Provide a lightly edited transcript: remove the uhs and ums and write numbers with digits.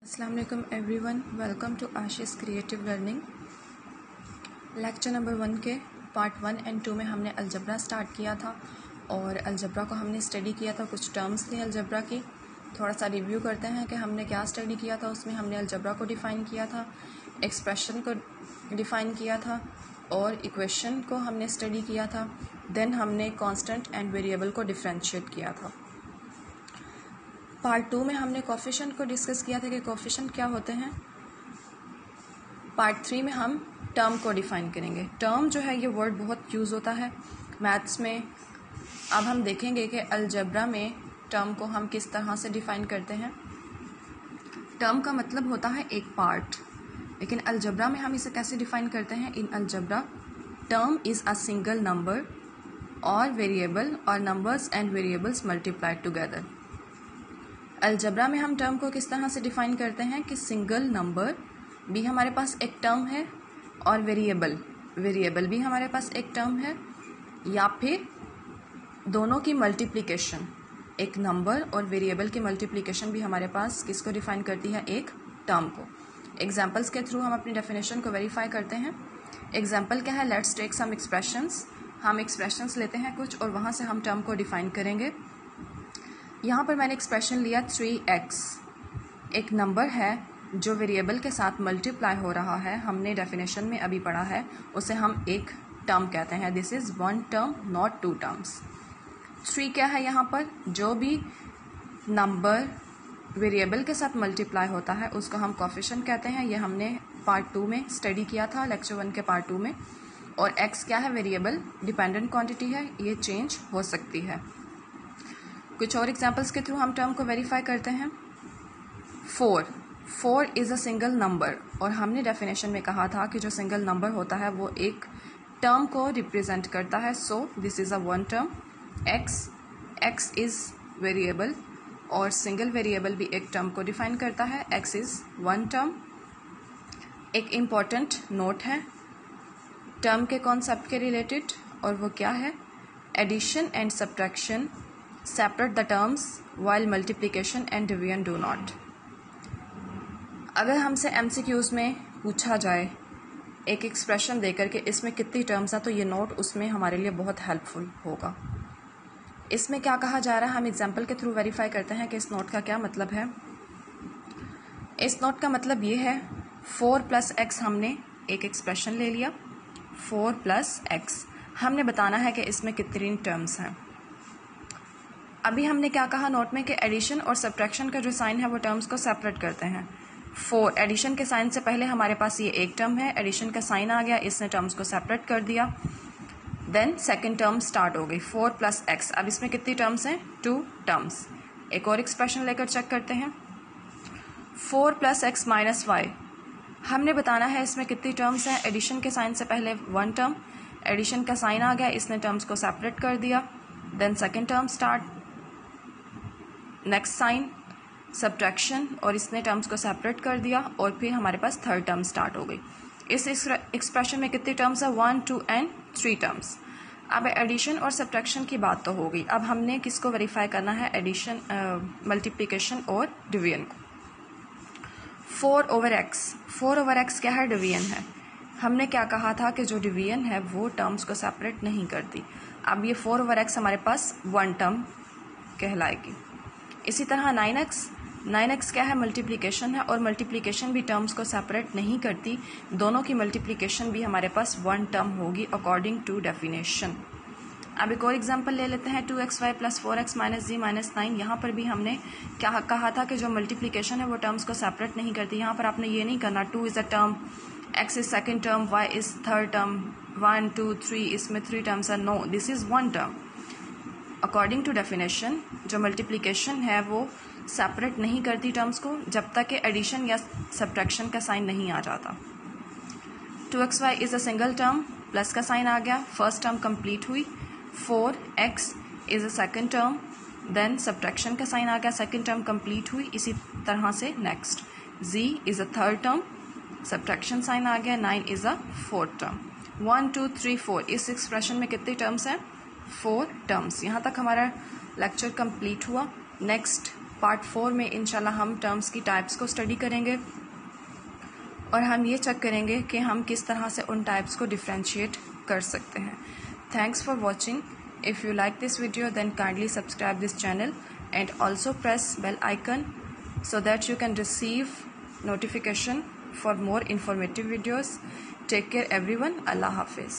अस्सलाम वालेकुम everyone, welcome to Ashish creative learning. Lecture number 1 के पार्ट 1 एंड 2 में हमने अलजबरा स्टार्ट किया था और अलजबरा को हमने स्टडी किया था। कुछ टर्म्स थी अलजबरा की, थोड़ा सा रिव्यू करते हैं कि हमने क्या स्टडी किया था। उसमें हमने अलजबरा को डिफ़ाइन किया था, एक्सप्रेशन को डिफ़ाइन किया था और इक्वेशन को हमने स्टडी किया था। देन हमने कांस्टेंट एंड वेरिएबल को डिफ्रेंशिएट किया था। पार्ट 2 में हमने कोफिशिएंट को डिस्कस किया था कि कोफिशिएंट क्या होते हैं। पार्ट 3 में हम टर्म को डिफ़ाइन करेंगे। टर्म जो है ये वर्ड बहुत यूज़ होता है मैथ्स में। अब हम देखेंगे कि अलजबरा में टर्म को हम किस तरह से डिफ़ाइन करते हैं। टर्म का मतलब होता है एक पार्ट, लेकिन अलजबरा में हम इसे कैसे डिफ़ाइन करते हैं। In algebra term is a single number और वेरिएबल और numbers and variables multiplied together. Algebra में हम टर्म को किस तरह से डिफ़ाइन करते हैं कि सिंगल नंबर भी हमारे पास एक टर्म है और वेरिएबल भी हमारे पास एक टर्म है, या फिर दोनों की मल्टीप्लिकेशन, एक नंबर और वेरिएबल की मल्टीप्लिकेशन भी हमारे पास किसको डिफ़ाइन करती है, एक टर्म को। एग्जाम्पल्स के थ्रू हम अपनी डेफिनेशन को वेरीफाई करते हैं। एग्जाम्पल क्या है, लेट्स टेक सम एक्सप्रेशंस। हम एक्सप्रेशंस लेते हैं कुछ और वहाँ से हम टर्म को डिफ़ाइन करेंगे। यहाँ पर मैंने एक्सप्रेशन लिया 3x, एक नंबर है जो वेरिएबल के साथ मल्टीप्लाई हो रहा है। हमने डेफिनेशन में अभी पढ़ा है, उसे हम एक टर्म कहते हैं। This is one term not two terms. 3 क्या है, यहाँ पर जो भी नंबर वेरिएबल के साथ मल्टीप्लाई होता है उसको हम कोफिशिएंट कहते हैं। ये हमने पार्ट 2 में स्टडी किया था, लेक्चर 1 के पार्ट 2 में। और x क्या है, वेरिएबल, डिपेंडेंट क्वांटिटी है, ये चेंज हो सकती है। कुछ और एग्जाम्पल्स के थ्रू हम टर्म को वेरीफाई करते हैं। 4 इज़ अ सिंगल नंबर, और हमने डेफिनेशन में कहा था कि जो सिंगल नंबर होता है वो एक टर्म को रिप्रेजेंट करता है। So this is a one term. x is variable और सिंगल वेरिएबल भी एक टर्म को डिफाइन करता है। x is one term. एक इम्पॉर्टेंट नोट है टर्म के कॉन्सेप्ट के रिलेटेड, और वो क्या है, addition and subtraction separate the terms while multiplication and division do not. अगर हमसे MCQs में पूछा जाए एक एक्सप्रेशन देकर के इसमें कितनी टर्म्स हैं, तो ये नोट उसमें हमारे लिए बहुत हेल्पफुल होगा। इसमें क्या कहा जा रहा है, हम एग्जाम्पल के थ्रू वेरीफाई करते हैं कि इस नोट का क्या मतलब है। इस नोट का मतलब ये है, 4 + x हमने एक एक्सप्रेशन ले लिया। 4 + x हमने बताना है कि इसमें कितनी टर्म्स हैं। अभी हमने क्या कहा नोट में कि एडिशन और सब्ट्रैक्शन का जो साइन है वो टर्म्स को सेपरेट करते हैं। 4 एडिशन के साइन से पहले हमारे पास ये एक टर्म है, एडिशन का साइन आ गया, इसने टर्म्स को सेपरेट कर दिया। देन सेकंड टर्म स्टार्ट हो गई, 4 + x। अब इसमें कितनी टर्म्स हैं, 2 टर्म्स। एक और एक्सप्रेशन लेकर चेक करते हैं। 4 + x - y हमने बताना है इसमें कितनी टर्म्स हैं। एडिशन के साइन से पहले वन टर्म, एडिशन का साइन आ गया, इसने टर्म्स को सेपरेट कर दिया। Then second term start, next sign subtraction, और इसने टर्म्स को सेपरेट कर दिया, और फिर हमारे पास थर्ड टर्म स्टार्ट हो गई। इस एक्सप्रेशन में कितनी टर्म्स है, 1, 2 एंड 3 टर्म्स। अब एडिशन और सब्ट्रैक्शन की बात तो हो गई। अब हमने किसको वेरीफाई करना है, एडिशन, मल्टीप्लिकेशन और डिवीजन को। 4/x क्या है, डिवीजन है। हमने क्या कहा था कि जो डिवीजन है वो टर्म्स को सेपरेट नहीं करती। अब ये 4/x हमारे पास वन टर्म कहलाएगी। इसी तरह 9x क्या है, मल्टीप्लिकेशन है, और मल्टीप्लिकेशन भी टर्म्स को सेपरेट नहीं करती। दोनों की मल्टीप्लिकेशन भी हमारे पास वन टर्म होगी अकॉर्डिंग टू डेफिनेशन। अब एक और एग्जांपल ले लेते हैं, 2xy + 4x - z - 9। यहाँ पर भी हमने क्या कहा था कि जो मल्टीप्लिकेशन है वो टर्म्स को सेपरेट नहीं करती। यहाँ पर आपने ये नहीं करना 2 is a term, x is second term, y is third term, 1, 2, 3 इसमें 3 टर्म्स है। No, this is one term. According to definition जो मल्टीप्लिकेशन है वो सेपरेट नहीं करती टर्म्स को जब तक कि एडिशन या सब्ट्रैक्शन का साइन नहीं आ जाता। 2xy is a single term, plus का साइन आ गया, फर्स्ट टर्म कंप्लीट हुई। 4x is a second term, then subtraction का साइन आ गया, सेकेंड टर्म कंप्लीट हुई। इसी तरह से next z is a third term, subtraction sign आ गया, 9 इज़ अ फोर्थ टर्म। 1, 2, 3, 4 इस एक्सप्रेशन में कितनी टर्म्स हैं, 4 टर्म्स। यहाँ तक हमारा लेक्चर कंप्लीट हुआ। नेक्स्ट पार्ट 4 में इंशाल्लाह हम टर्म्स की टाइप्स को स्टडी करेंगे और हम ये चेक करेंगे कि हम किस तरह से उन टाइप्स को डिफ्रेंशिएट कर सकते हैं. Thanks for watching. If you like this video then kindly subscribe this channel and also press bell icon so that you can receive notification for more informative videos. Take care everyone. Allah Hafiz.